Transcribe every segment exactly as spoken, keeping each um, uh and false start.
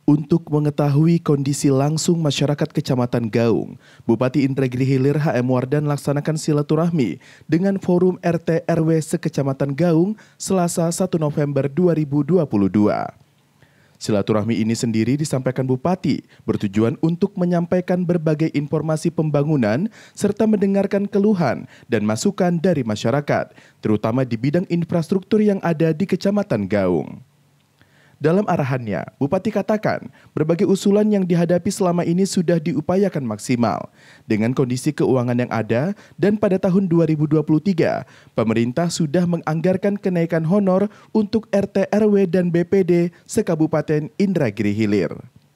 Untuk mengetahui kondisi langsung masyarakat Kecamatan Gaung, Bupati Indragiri Hilir H M Wardan laksanakan silaturahmi dengan Forum R T R W se-Kecamatan Gaung Selasa satu November dua ribu dua puluh dua. Silaturahmi ini sendiri disampaikan Bupati bertujuan untuk menyampaikan berbagai informasi pembangunan serta mendengarkan keluhan dan masukan dari masyarakat, terutama di bidang infrastruktur yang ada di Kecamatan Gaung. Dalam arahannya, Bupati katakan berbagai usulan yang dihadapi selama ini sudah diupayakan maksimal. Dengan kondisi keuangan yang ada dan pada tahun dua ribu dua puluh tiga, pemerintah sudah menganggarkan kenaikan honor untuk R T R W dan B P D se-Kabupaten Indragiri Hilir.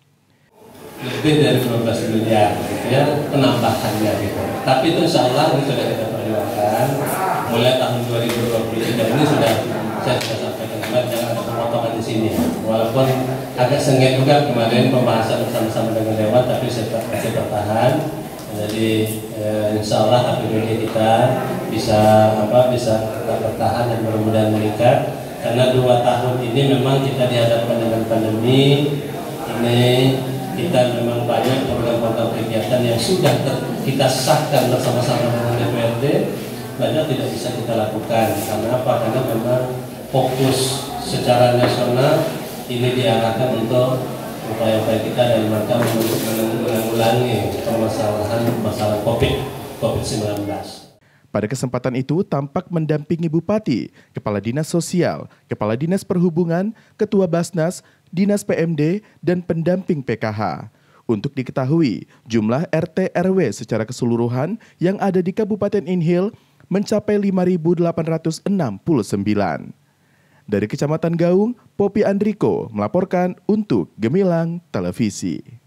Lebih dari lima belas miliar gitu ya penambahannya gitu. Tapi itu insya Allah ini sudah kita perjuangkan. Mulai tahun dua ribu dua puluh tiga ini sudah saya sudah sampaikan kemarin, jangan ada pemotongan di sini. Walaupun agak sengit juga kemarin pembahasan bersama-sama dengan Dewan, tapi saya masih bertahan. Jadi eh, insya Allah A P B D kita bisa apa bisa tetap bertahan dan mudah-mudahan meningkat. Karena dua tahun ini memang kita dihadapkan dengan pandemi ini. Kita memang banyak program-program kegiatan yang sudah kita sahkan bersama-sama dengan D P R D, banyak tidak bisa kita lakukan. Karena apa? Karena memang fokus secara nasional ini diarahkan untuk upaya-upaya kita dalam rangka untuk menanggulangi permasalahan masalah COVID sembilan belas. Pada kesempatan itu tampak mendampingi Bupati, Kepala Dinas Sosial, Kepala Dinas Perhubungan, Ketua Basnas, Dinas P M D, dan pendamping P K H. Untuk diketahui, jumlah R T R W secara keseluruhan yang ada di Kabupaten Inhil mencapai lima ribu delapan ratus enam puluh sembilan. Dari Kecamatan Gaung, Popi Andriko melaporkan untuk Gemilang Televisi.